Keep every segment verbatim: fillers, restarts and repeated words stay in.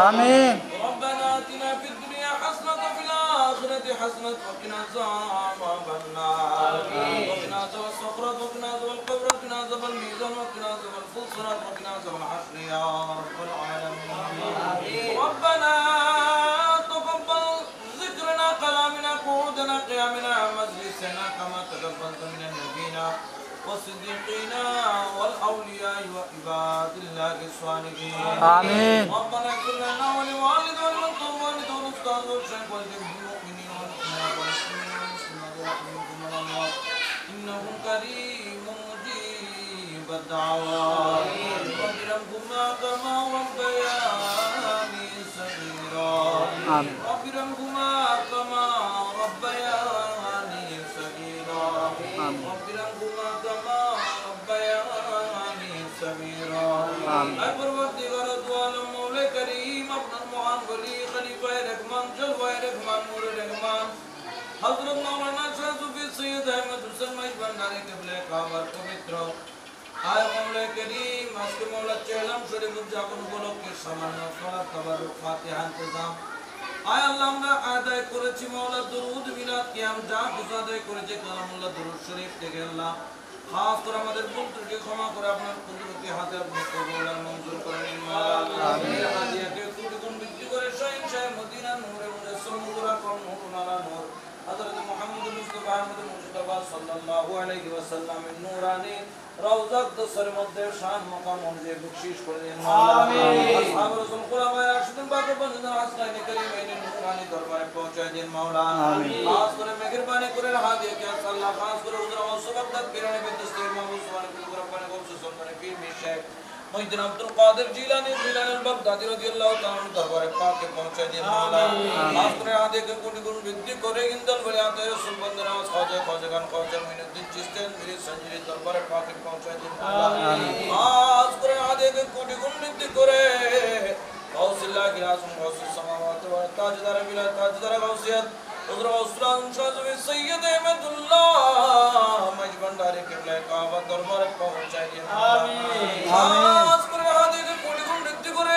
آمين. ربنا آتنا في الدنيا حسنة وفي الآخرة حسنة وقنا عذاب النار وقنا عذاب الصخرة وقنا عذاب القبر وقنا عذاب الميزان وقنا عذاب الفصرات وقنا عذاب الحشر يا رب العالمين. ربنا تقبل ذكرنا كلامنا قعودنا قيامنا مجلسنا كما تقبلت من النبيين والصديقين والأولياء وعباد الله الصالحين. آمين. ربنا اغفر لنا ولوالدنا ولمن والد والأستاذ والشيخ والجميع المؤمنين والمؤمنات والمسلمين والمسلمات ورحمكم الله إنه كريم مجيب الدعوات. رب ارحمهما كما ربياني صغيرا. رب ارحمهما كما ربياني صغيرا. رب ارحمهما كما ربياني صغيرا. اے پروردگار دو عالم مولا کریم اپنا معان ولی خلیفہ رحمان جلوہ رحمان نور رحمان حضرت مولانا شاہ صوفی سید احمد حسین مہیج بھنڈاری قبلہ کعبہ پوتر آئے مولا کریم آج کے مولا چہلم شریف جاکن بولو کے سامان صلاۃ تبارک فاتحہ انتظام آئے اللہ আমরা আদায় করেছি مولا درود মিলাদ কিয়াম যা কিছু আদায় করেছে কালামুল্লাহ দরুদ শরীফ থেকে আল্লাহ খাস করে আমাদের ভুল ত্রুটি ক্ষমা করে আপনার কুদরতি হাতে আপনি কবুল আর মঞ্জুর করে নিন মাওলা। আমিন। হাদিয়াকে কোটি গুণ বৃদ্ধি করে শাহ মদিনা নূরে মুজাসসাম নূর আকরাম নূর আলা নূর হযরত মুহাম্মদ মুস্তাফা আহমদ মুজতবা সাল্লাল্লাহু আলাইহি ওয়াসাল্লামের নূরানি রওজাত দসের মধ্যে শান মাকাম অনুযায়ী বখশিশ করে দিন মাওলা। আমিন। আসহাব রাসূল কুলামায়ে রাশিদিন পাক বন্ধুদের আসনাইনে কারিমাইনে নূরানি দরবারে পৌঁছায় দিন মাওলা। আমিন। খাস করে মেহেরবানি করে হাদিয়াকে আল্লাহ খাস করে হুজুর ওয়াসবাত কিরানে বিদস্তির মাহবুব সুবহানাহু ওয়া তাআলা কবুল সুন্নাত পীর মিশাক মুহিদ্দিন আব্দুল কাদের জিলানী জিলানী বাগদাদি রাদিয়াল্লাহু তাআলা দরবারে পাকে পৌঁছায় দিন মাওলা। খাস করে হাদিয়াকে কোটি গুণ বৃদ্ধি করে ইনদাল ওয়ালিয়াত রাসূল বন্দনা খাজা খাজাগান খাজা মুইনুদ্দিন চিশতি মির সঞ্জীর দরবারে পাকে পৌঁছায় দিন মাওলা। খাস করে হাদিয়াকে কোটি গুণ বৃদ্ধি করে গাউসুল্লাহ গিরাসুম গাউসুস সামাওয়াত ওয়া তাজদার বিলা তাজদার গাউসিয়াত হুজুর ওসমান শাহী সৈয়দ আহমদুল্লাহ মহিজ ভন্ডারি কিবলা কাবা দরবারে পৌঁছায় দিন আমিন। খাস করে হাদিয়াকে কোটি গুণ বৃদ্ধি করে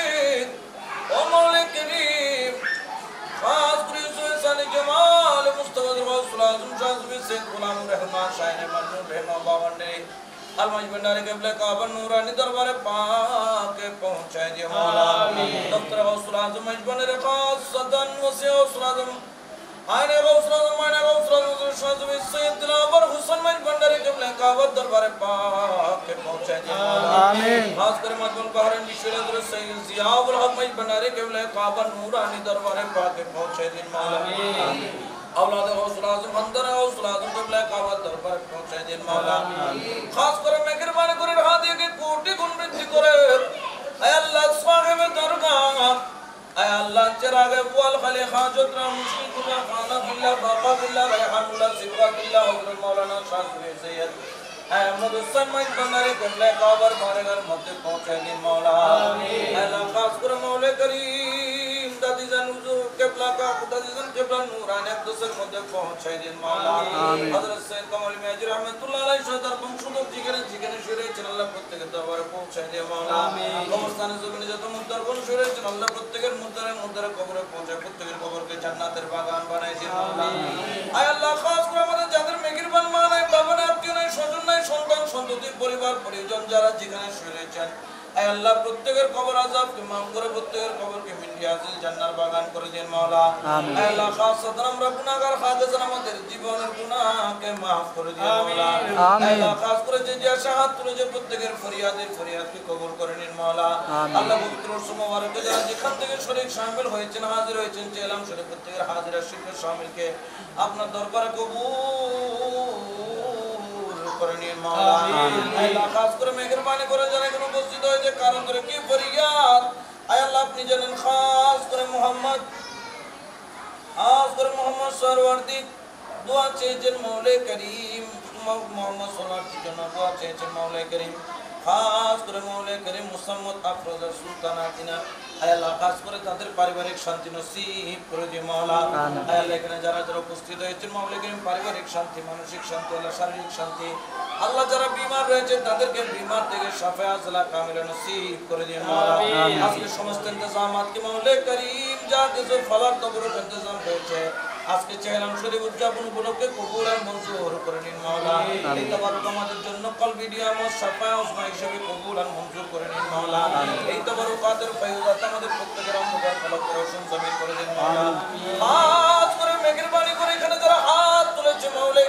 ও মাওলা করিম খাস করে সুলতান জামাল মুস্তাফা রাসূল আযম শাহী সৈয়দ গোলামুর রহমান শাইনে মন্নুর রহমান বাবন্ডে আল মহিজ ভন্ডারি কিবলা কাবা নূরানি দরবারে পাকে পৌঁছায় দিন মাওলা। দফতর রাসূল আযম মহিজ ভন্ডারি খাসতান ওয়াসি রাসূল আযম আইনে গাউসুল আযম আইনে গাউসুল আযম শাহী সৈয়দ দিলাবর হোসেন মহিজ ভন্ডারি কিবলা কাবা দরবারে পাকে পৌঁছায় দিন মাওলা। আমিন। খাস করে মাদবুল বাহরাইন বিশ্বনাথ সৈয়দ জিয়াউল হক মহিজ ভন্ডারি কিবলা কাবা নূরানি দরবারে পাকে পৌঁছায় দিন মাওলা। আমিন। औलाद गौसुल आज़म अंदर गौसुल आज़म किबला काबा दरबार पहुंचाय दिन मौला। खास करे मेहरबानी करे हादियाके कोटि गुण बृद्धि करे ऐ अल्लाह साहिब दरगाह ऐ अल्लाह चिरागे बुआल खले हाजत रा मुश्किल खाना बिल्ला बाबा बिल्ला रेहानुल्लाह सिबरा बिल्ला हजरत मौलाना शाह सैयद अहमद हुसैन महिज भंडारी किबला काबा बारगाह मध्य पहुंचाय दिन मौला। आमीन। अल्लाह खास करे मौला करीम दादीजान हुजूर किबला का दादीजान किबला नूरानी अक़दसের মধ্যে পৌঁছায় দিন মাওলা। আমিন। হযরত সৈয়দ কামাল মিয়াজি রাহমাতুল্লাহ আলাইহি সদর বংশধর যেখানে যেখানে শুরেছেন আল্লাহ প্রত্যেকের দরবারে পৌঁছায় দিন মাওলা। আমিন। কবরস্থানে জমিনে যত মুদ্দার কোন শুরেছেন আল্লাহ প্রত্যেকের মুদ্দারে মুদ্দারে কবরে পৌঁছায় প্রত্যেকের কবরকে জান্নাতের বাগান বানায় দিন মাওলা। আমিন। আয় আল্লাহ খাস করে আমাদের যাদের মেহেরবান মা নাই বাবা নাই আত্মীয় নাই স্বজন নাই সন্তান সন্ততি পরিবার পরিজন যারা যেখানে শুরেছেন আয় আল্লাহ প্রত্যেকের কবর আযাবকে maaf করে প্রত্যেকের কবরকে মিন্ডিয়াজিল জান্নার বাগান করে দেন মাওলা। আমিন। আয় আল্লাহ খাসatan আমরা গুনাহগার খাদেজান আমাদের জীবনের গুনাহকে maaf করে দিন মাওলা। আমিন। আয় আল্লাহ খাস করে যে যে শাহাদ তুলে যে প্রত্যেকের ফরিয়াদের ফরিয়াদকে কবুল করে নিন মাওলা। আল্লাহ পবিত্র সুমবারকে যারা যেখান থেকে শরীক শামিল হয়েছেন হাজির হয়েছেন চেলাম শরীফ প্রত্যেকের হাজিরা শিরকে শামিলকে আপনার দরবারে কবুল করে নিন মাওলা। আমিন। আল্লাহ খাস করে মেহেরবানি করে যারা এখানে উপস্থিত হয়েছে কারণ করে কি ফরিয়াদ আয় আল্লাহ আপনি জানেন খাস করে মুহাম্মদ খাস করে মুহাম্মদ সরওয়ার্দি দোয়া চেয়েছেন মৌলা করিম মুহাম্মদ সরওয়ার্দির জন্য দোয়া চেয়েছেন মৌলা করিম খাস করে মৌলা করিম মুসাম্মদ আফরোজা সুলতানা কিনা আয় আল্লাহ খাস করে তাদের পারিবারিক শান্তি নসিব করে দিও মাওলা। আয় আল্লাহ এখানে যারা যারা উপস্থিত হয়েছেন মাওলা করিম পারিবারিক শান্তি, মানসিক শান্তি, আল্লাহ শারীরিক শান্তি, আল্লাহ যারা বিমার রয়েছে তাদেরকে বিমার থেকে শাফা আজলা কামিলা নসিব করে দিও মাওলা। আজকে সমস্ত ইন্তজামাত কি মাওলা করিম যা কিছু ফলার তবরক ইন্তজাম হয়েছে আজকে চেহরাম শরীফ উদযাপন উপলক্ষে কবুল আর মঞ্জুর করে নিন মাওলা। এই তাবারক আমাদের জন্য কলবি নিয়ামত শাফা উসমা হিসেবে কবুল আর মঞ্জুর করে নিন মাওলা। এই তাবারকাতের ফায়দাত আমাদের প্রত্যেকের অন্তর ফলক রোশন জমিন করে দিন মাওলা। হাত করে মেহেরবানি করে এখানে যারা হাত তুলেছে মাওলা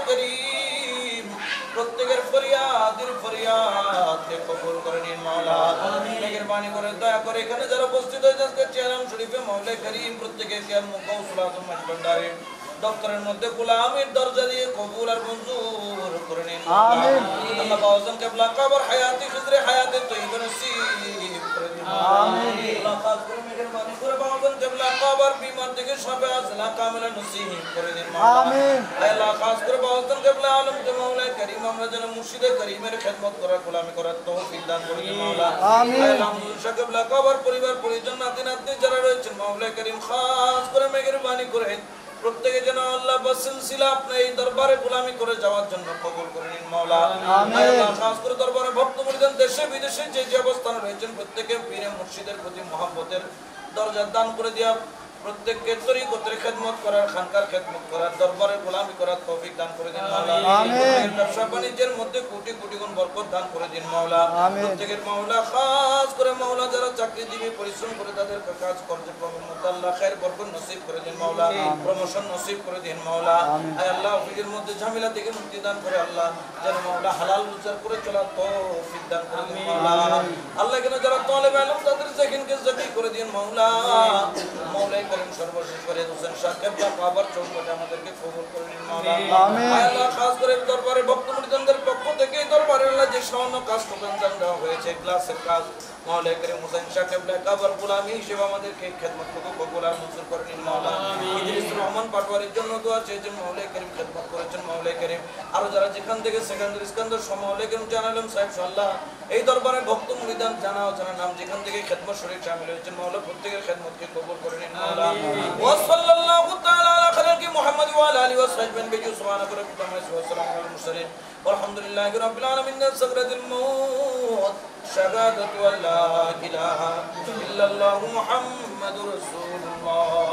করিম প্রত্যেকের ফরিয়াদের ফরিয়াদকে কবুল করে নিন মাওলা। মেহেরবানি করে দয়া করে এখানে যারা উপস্থিত হয়েছে আজকে চেহরাম শরীফে মাওলা করিম প্রত্যেকের কিয়াম মুকাউসুল আযম মাসবান্ডারে দপ্তরের মধ্যে গোলামের দরজা দিয়ে কবুল আর মঞ্জুর করে নিন আমিন। আল্লাহ বাওজান কিবলা কবর হায়াতি খিজরে হায়াতে তৈয়বা নসিব করে দিন আমিন। আল্লাহ খাস করে মেহেরবানি করে বাওজান কিবলা কবর বিমার থেকে শাফা আজলা কামিলা নসিব করে দিন আমিন। আল্লাহ খাস করে বাওজান কিবলা আলম কে মাওলা করিম আমরা যেন মুর্শিদে করিমের খেদমত করার গোলামি করার তৌফিক দান করে দিন মাওলা আমিন। আল্লাহ মুর্শিদ কিবলা কবর পরিবার পরিজন নাতি নাতনি যারা রয়েছেন মাওলা করিম খাস করে মেহেরবানি করে প্রত্যেকে যেন আল্লাহ বাসিলসিলা আপনার এই দরবারে গোলামি করে যাওয়ার জন্য কবুল করে নিন মাওলা আমিন। আল্লাহ খাস করে দরবারে ভক্ত মুরিদান দেশে বিদেশে যে যে অবস্থানে রয়েছেন প্রত্যেকে পীরে মুর্শিদের প্রতি মহব্বতের দরজা দান করে দিয়া প্রত্যেককে তরিকতের খেদমত করার খানকার খেদমত করার দরবারে গোলামি করার তৌফিক দান করে দিন মাওলা আমিন। ব্যবসা বাণিজ্যের মধ্যে কোটি কোটি গুণ বরকত দান করে দিন মাওলা আমিন। প্রত্যেকের মাওলা খাস করে মাওলা যারা চাকরিজীবী পরিশ্রম করে তাদের কাজ কার্যক্রমের মধ্যে আল্লাহ খায়ের বরকত নসিব করে দিন মাওলা প্রমোশন নসিব করে দিন মাওলা আয় আল্লাহ অফিসের মধ্যে ঝামেলা থেকে মুক্তি দান করে আল্লাহ যেন মাওলা হালাল রুজি করে চলার তৌফিক দান করে দিন মাওলা আল্লাহ এখানে যারা তালেব ইলম তাদের যেখানকে জাকি করে দিন মাওলা মাওলা করিম সর্বশেষ করে হোসেন শাহ কিবলা কবর চৌকটে আমাদেরকে কবুল করে নিন মাওলা আমিন। আল্লাহ খাস করে দরবারে ভক্ত মুরিদানদের পক্ষ থেকে দরবারে আল্লাহ যে সামান্য কাজ প্রদান দেওয়া হয়েছে ক্লাসের কাজ মাওলা করিম হোসেন শাহ কিবলা কবর গোলামি হিসেবে আমাদেরকে খেদমত করতে কবুল আর মঞ্জুর করে নিন মাওলা ইদ্রিস রহমান পাটোয়ারির জন্য দোয়া চেয়েছেন মাওলা করিম খেদমত করেছেন মাওলা করিম আর যারা যেখান থেকে সেকেন্ডারি ইস্কান্দার সহ মাওলা করিম জানালেন সাহেব সাল্লাহ এই দরবারে ভক্ত মুরিদান জানা অজানা নাম যেখান থেকে খেদমত শরীর শামিল হয়েছেন মাওলা প্রত্যেকের খেদমতকে কবুল করে নিন মাওলা ওয়া সাল্লাল্লাহু তাআলা আলা খালিকি মুহাম্মদ ওয়া আলা আলিহি ওয়া সাহবিহি বিহি সুবহানাকা রাব্বিকা ওয়া সালামু আলাল মুরসালিন walhamdulillahi rabbil alamin sakratil maut shahadatu an la ilaha illallah muhammadur rasulullah